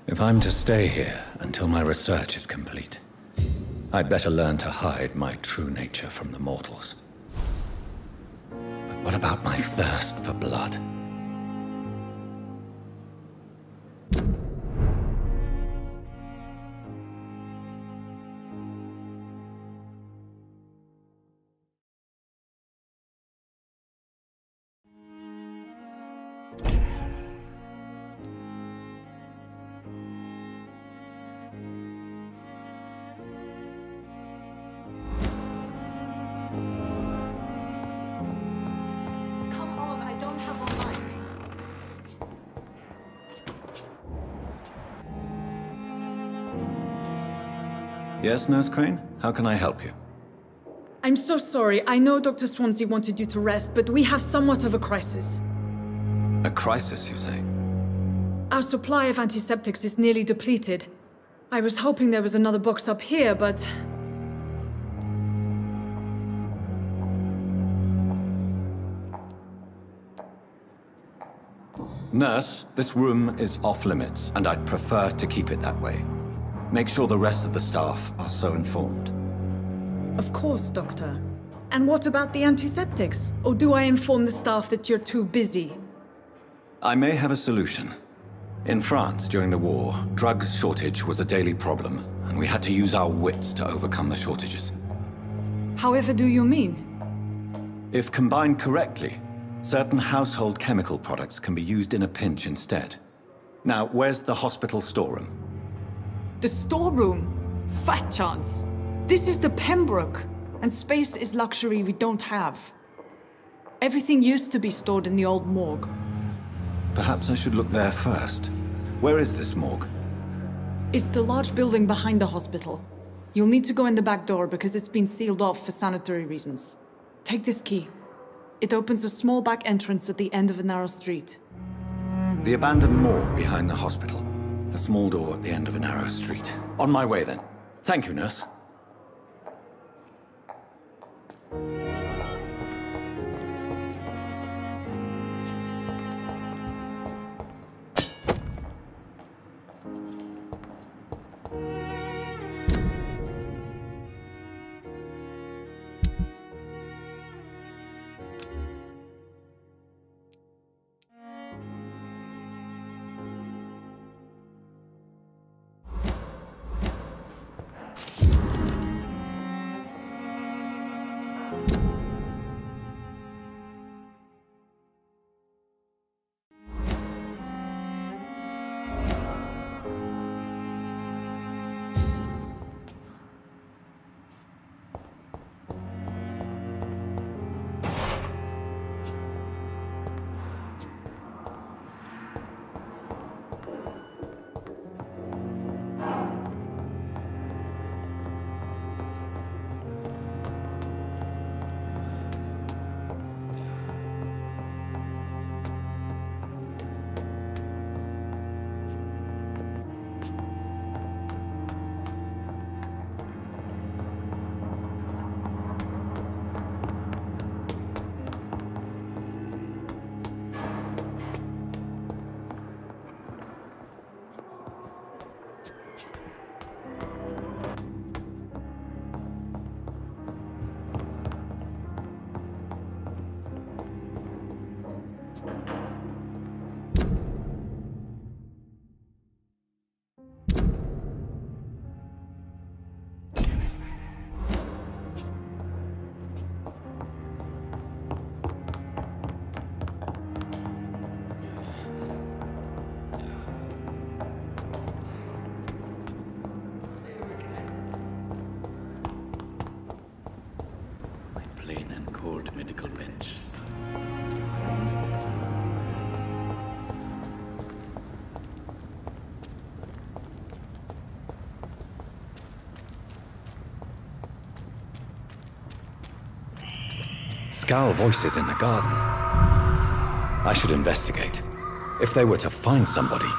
If I'm to stay here until my research is complete, I'd better learn to hide my true nature from the mortals. But what about my thirst for blood? Come on, I don't have all night. Yes, Nurse Crane? How can I help you? I'm so sorry. I know Dr. Swansea wanted you to rest, but we have somewhat of a crisis. A crisis, you say? Our supply of antiseptics is nearly depleted. I was hoping there was another box up here, but... Nurse, this room is off limits, and I'd prefer to keep it that way. Make sure the rest of the staff are so informed. Of course, Doctor. And what about the antiseptics? Or do I inform the staff that you're too busy? I may have a solution. In France, during the war, drugs shortage was a daily problem, and we had to use our wits to overcome the shortages. However do you mean? If combined correctly, certain household chemical products can be used in a pinch instead. Now, where's the hospital storeroom? The storeroom? Fat chance. This is the Pembroke, and space is luxury we don't have. Everything used to be stored in the old morgue. Perhaps I should look there first. Where is this morgue? It's the large building behind the hospital. You'll need to go in the back door because it's been sealed off for sanitary reasons. Take this key. It opens a small back entrance at the end of a narrow street. The abandoned morgue behind the hospital. A small door at the end of a narrow street. On my way then. Thank you, nurse. Plain and cold medical bench. Scowl voices in the garden. I should investigate. If they were to find somebody...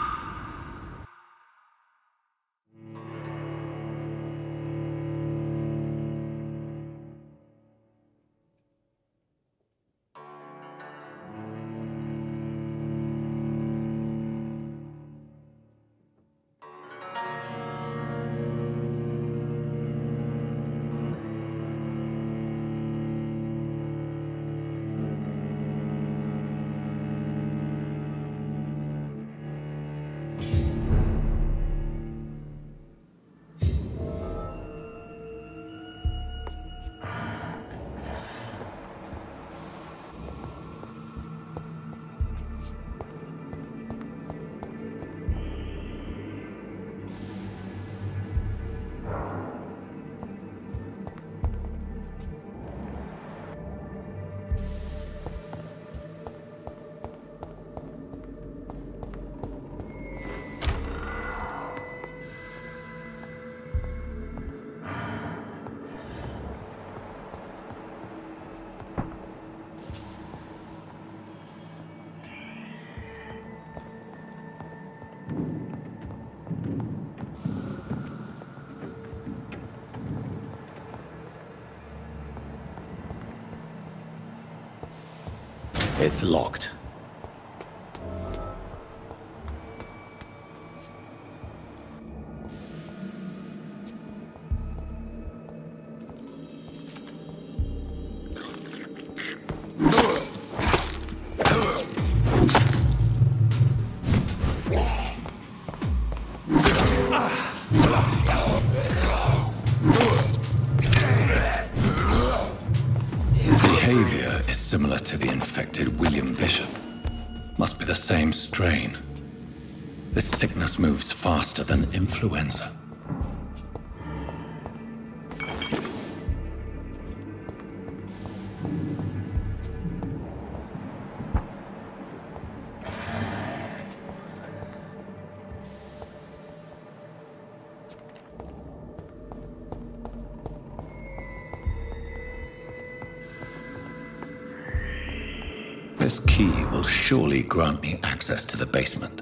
It's locked. Behavior is similar to the infected William Bishop. Must be the same strain. This sickness moves faster than influenza. This key will surely grant me access to the basement.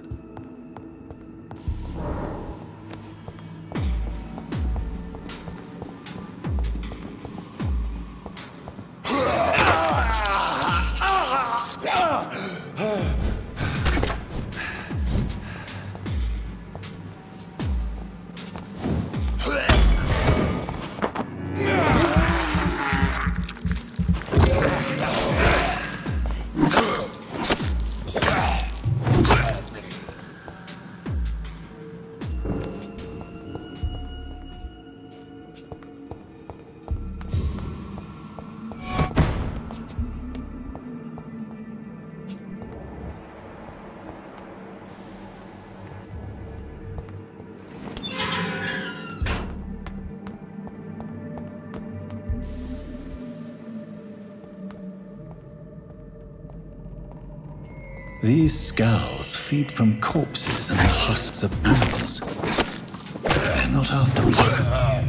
These scowls feed from corpses and the husks of animals. They're not after blood.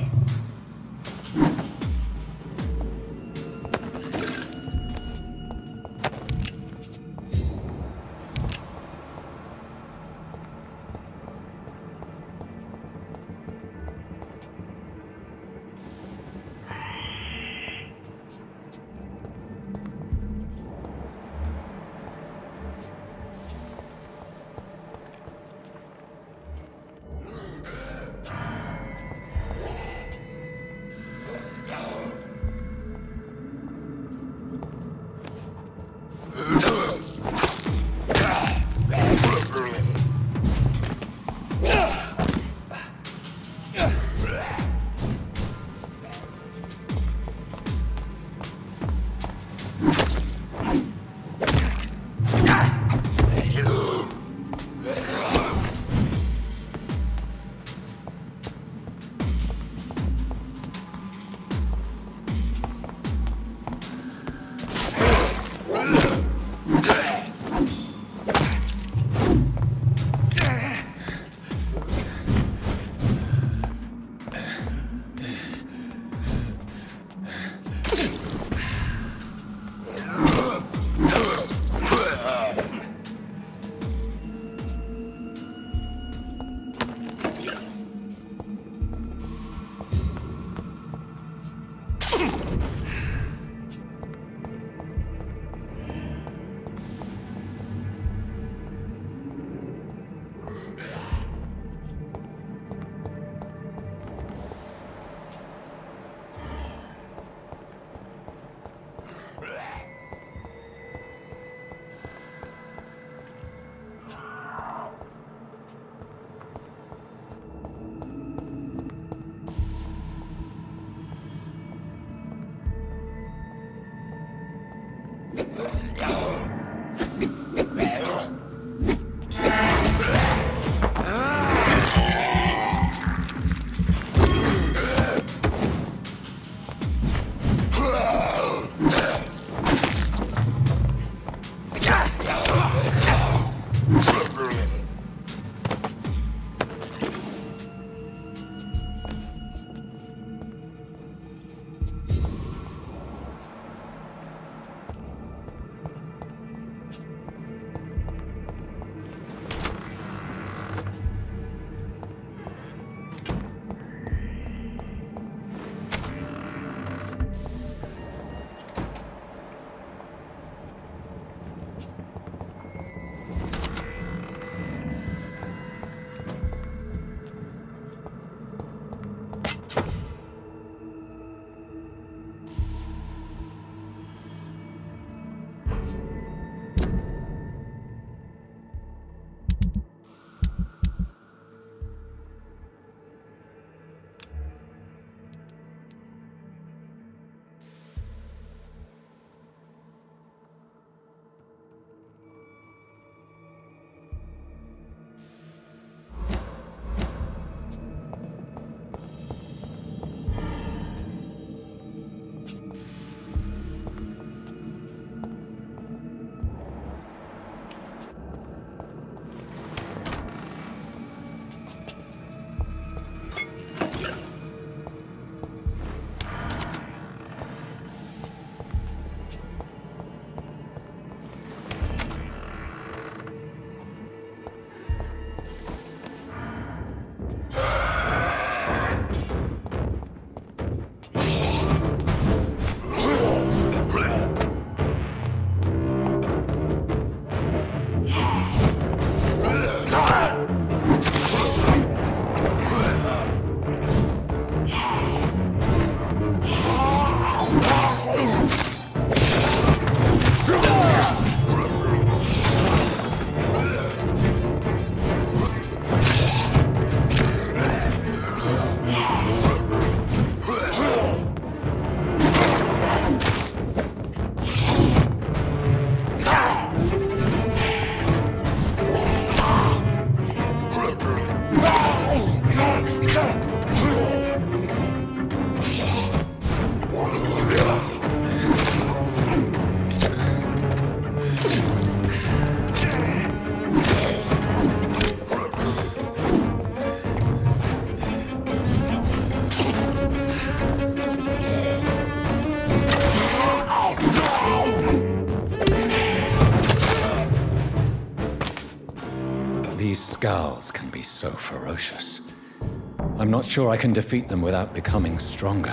Skrull can be so ferocious. I'm not sure I can defeat them without becoming stronger.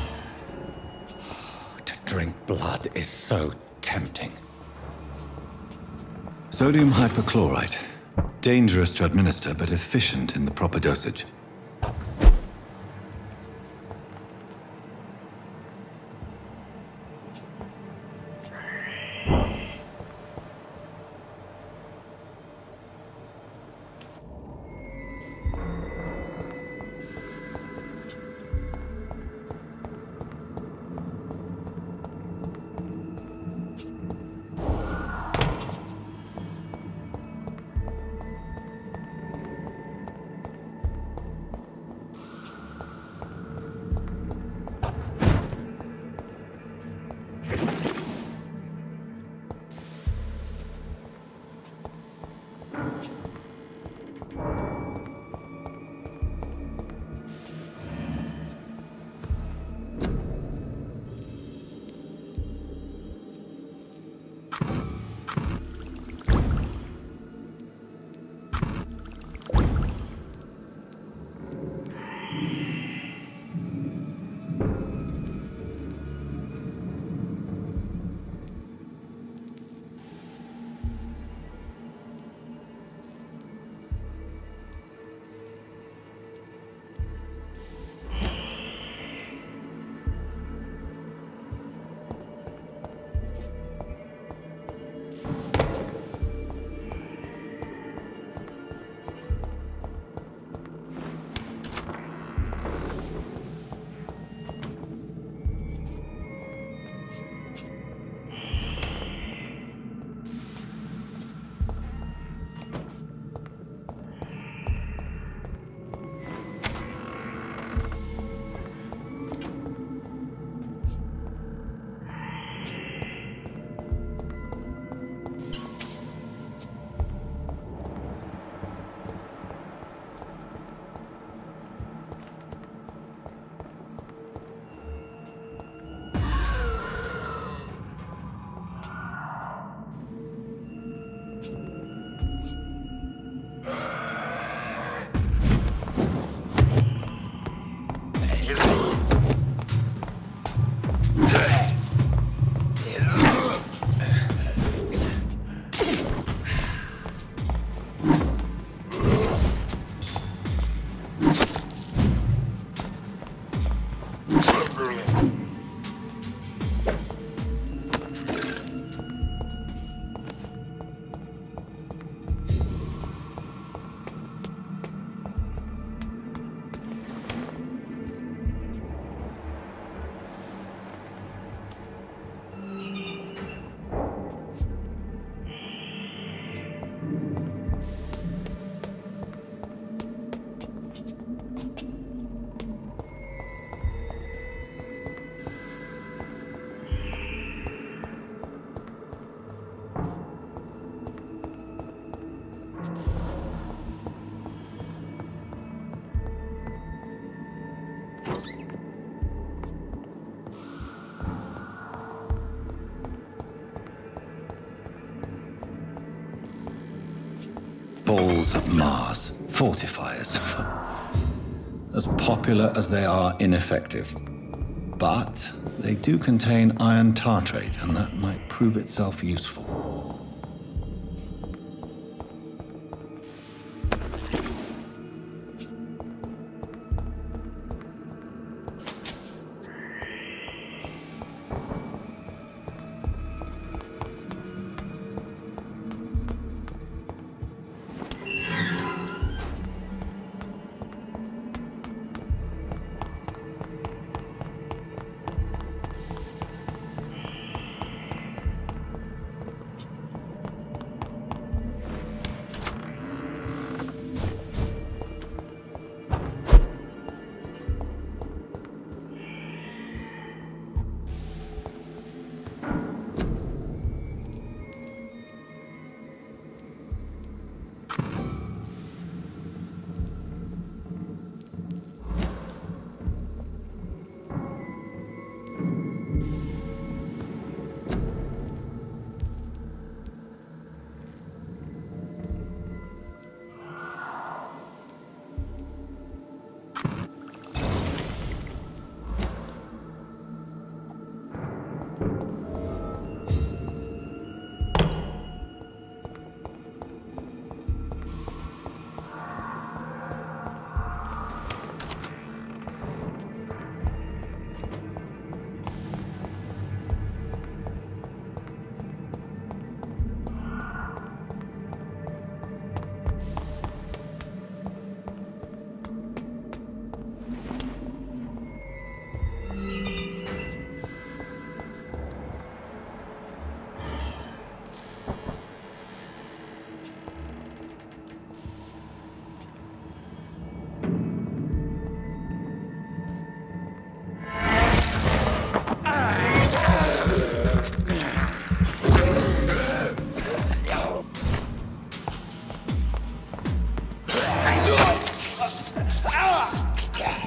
To drink blood is so tempting. Sodium hypochlorite. Dangerous to administer, but efficient in the proper dosage. Balls of Mars, fortifiers. As popular as they are ineffective. But they do contain iron tartrate, and that might prove itself useful.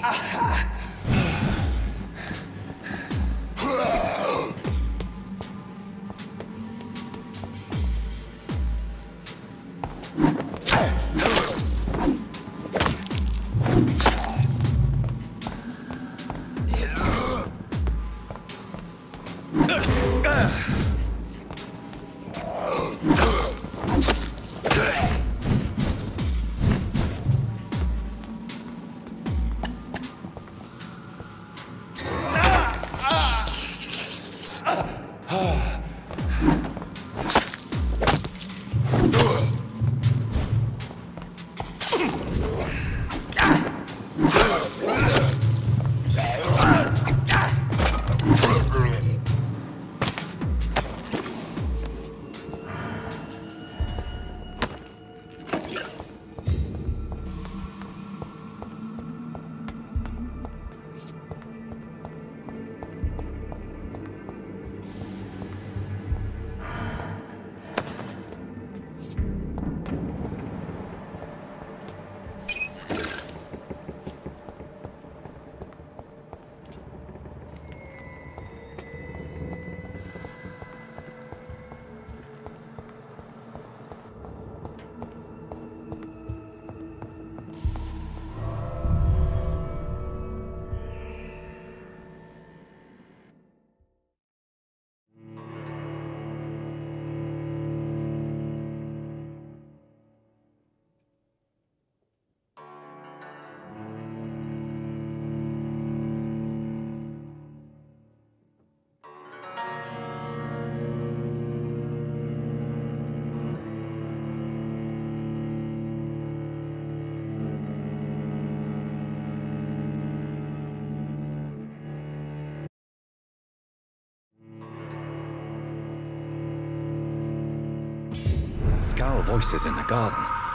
Scowl voices in the garden.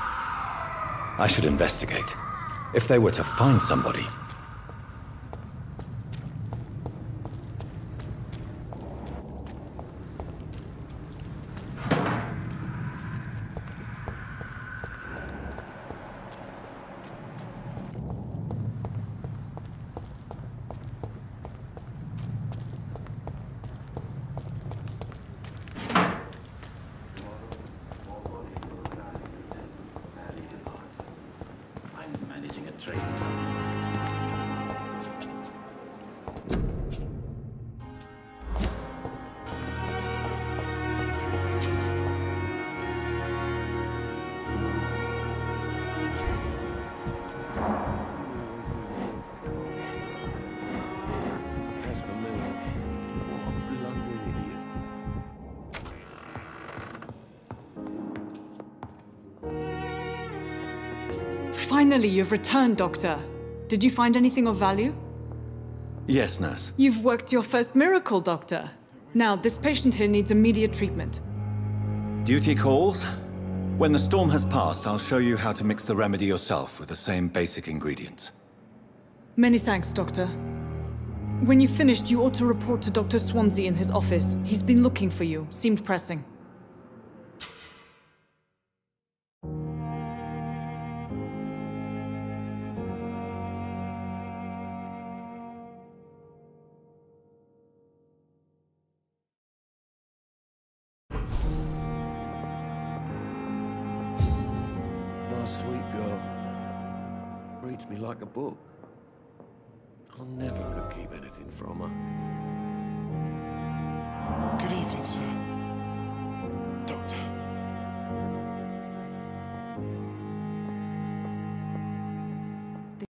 I should investigate. If they were to find somebody. I'm managing a trade. Finally, you've returned, Doctor. Did you find anything of value? Yes, nurse. You've worked your first miracle, Doctor. Now, this patient here needs immediate treatment. Duty calls. When the storm has passed, I'll show you how to mix the remedy yourself with the same basic ingredients. Many thanks, Doctor. When you've finished, you ought to report to Dr. Swansea in his office. He's been looking for you. Seemed pressing. Sweet girl. Reads me like a book. I never could keep anything